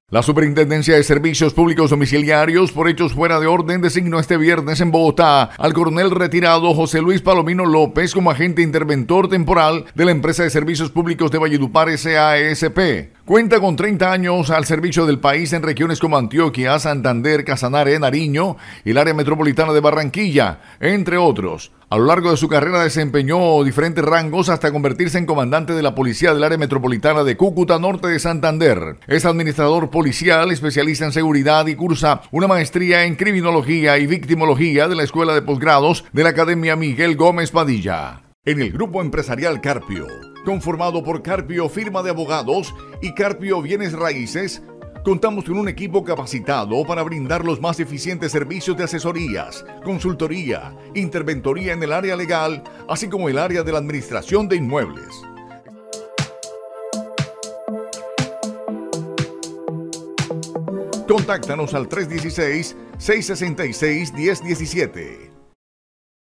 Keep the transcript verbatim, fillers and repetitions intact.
La Superintendencia de Servicios Públicos Domiciliarios por hechos fuera de orden designó este viernes en Bogotá al coronel retirado José Luis Palomino López como agente interventor temporal de la empresa de servicios públicos de Valledupar S A S P. Cuenta con treinta años al servicio del país en regiones como Antioquia, Santander, Casanare, Nariño y el área metropolitana de Barranquilla, entre otros. A lo largo de su carrera desempeñó diferentes rangos hasta convertirse en comandante de la policía del área metropolitana de Cúcuta Norte de Santander. Es administrador policial, especialista en seguridad y cursa una maestría en criminología y victimología de la Escuela de Posgrados de la Academia Miguel Gómez Padilla. En el grupo empresarial Carpio, conformado por Carpio Firma de Abogados y Carpio Bienes Raíces, contamos con un equipo capacitado para brindar los más eficientes servicios de asesorías, consultoría, interventoría en el área legal, así como el área de la administración de inmuebles. Contáctanos al tres uno seis, seis seis seis, uno cero uno siete.